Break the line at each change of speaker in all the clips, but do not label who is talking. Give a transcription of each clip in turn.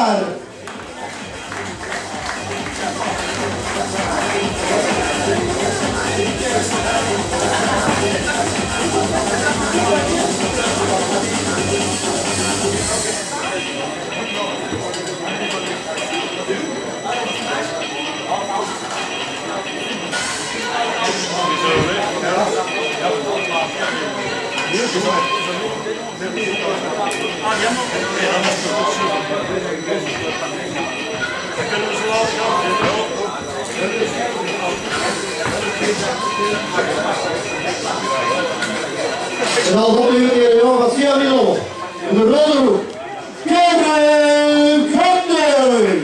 klaar. En dan komt u weer jongen van Sia Milo. In de rode hoek. Kevin Kandel.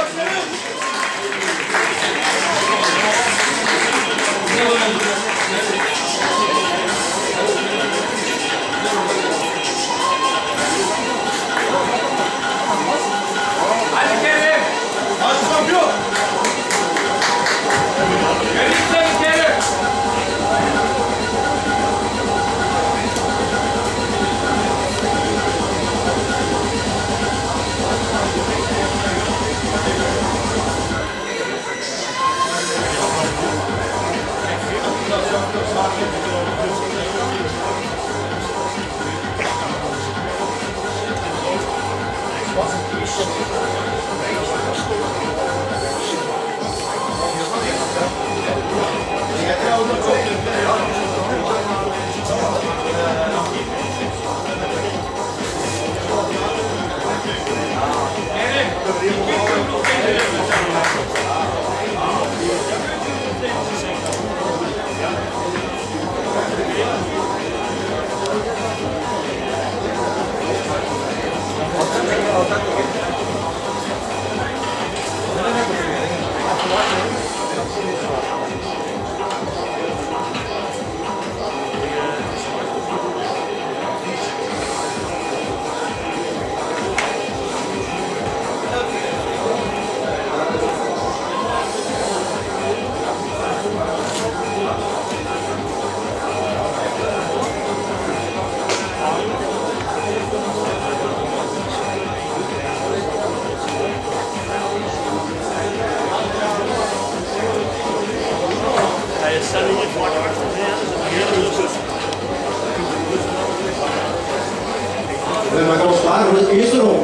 We maken ons klaar voor de eerste ronde.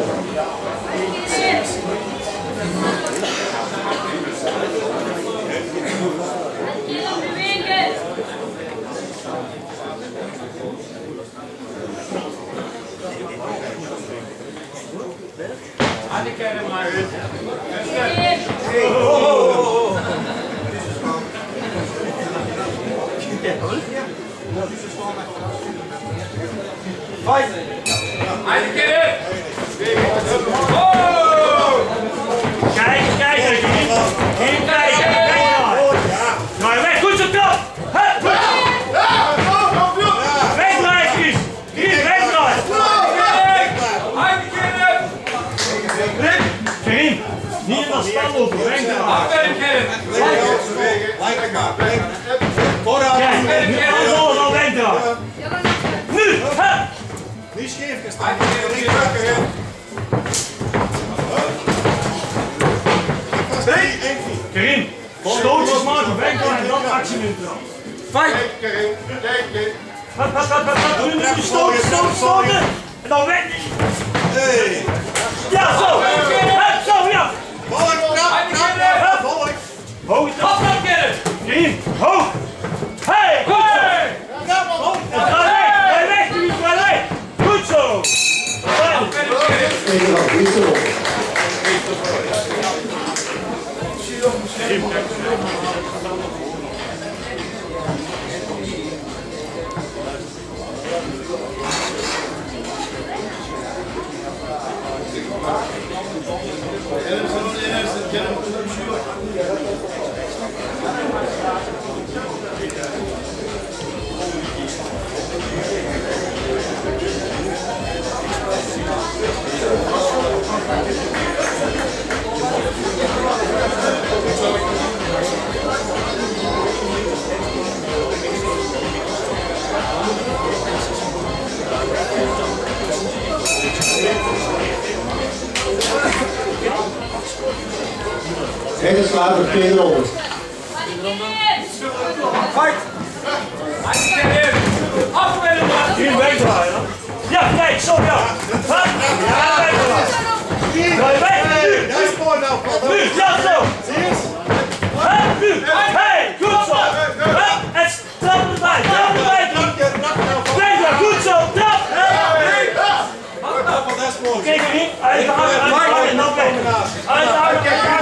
Fight! Eine keer! Oh! Kijk, kijken! Geen kijken! Nou, weg! Goed zo top! Wegdraaien, Chris! Chris, wegdraaien! Eine keer! Karim, niet in dat spel lopen, wegdraaien! Kijk, nu alles al wegdraaien! Nu!
Niet scheef gestaan. Niet drukken,
Karim, stootjes maken, weggaan en dan actie in te gaan. Fight!
Karim, kijk.
Nu stoten! En dan weg!
Hey!
Ja, zo! Zo, ja!
Volk, knap! Volk!
Hoog het af! Karim, hoog! Hey, goed zo! En draai weg! Draai weg! Goed zo!
En de slaat op tweede ronde.
Fight! Hier wegdraaien. Ja, kijk, zo ja. Ja, wegdraaien. Ga je weg, nu.
Daar is mooi nou.
Nu, ja zo.
Zie je eens?
Nu, hey, goed zo. En trap erbij, trap erbij. Weg, goed zo, trap.
Dat is mooi.
Kijk niet, uithouden, uithouden, nog weg. Uithouden,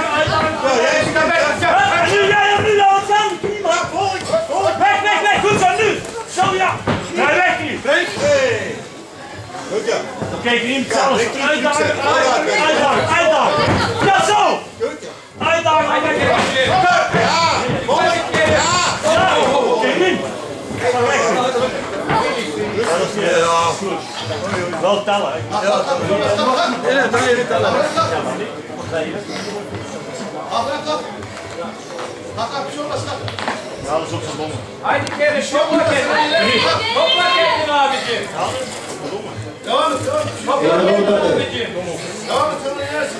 en nu jij hem nu al aan. Weg, weg, weg, goed zo, nu. Zo ja. Ga je weg hier.
Goed ja.
Kijk niet, zelfs uitdagen, uitdagen, uitdagen. Ja, zo. Uitdagen,
Ja, mooi. Ja.
kijk niet. Ja, goed. Wel tellen, hè.
Ja, dan je tellen.
Ja, dat is op zijn bomen.
Haydi kere şoplaket. Şoplaket abicim.
Devam et, devam et.
Tweede ronde.
Abicim.
Devam et, sen yersin.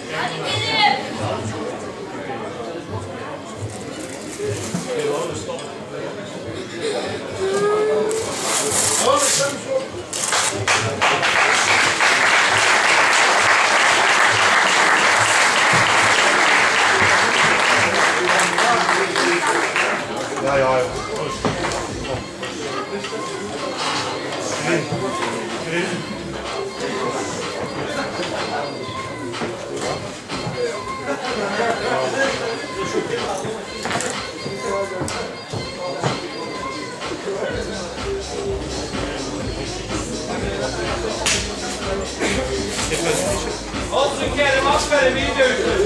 Devam et, sen şu.
Ja, ja, ja.
Olsun Kerim, aferin, iyi dövüştün.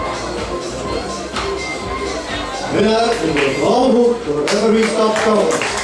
Winnaar in de vrouwenhoek door Every Stop Thomas.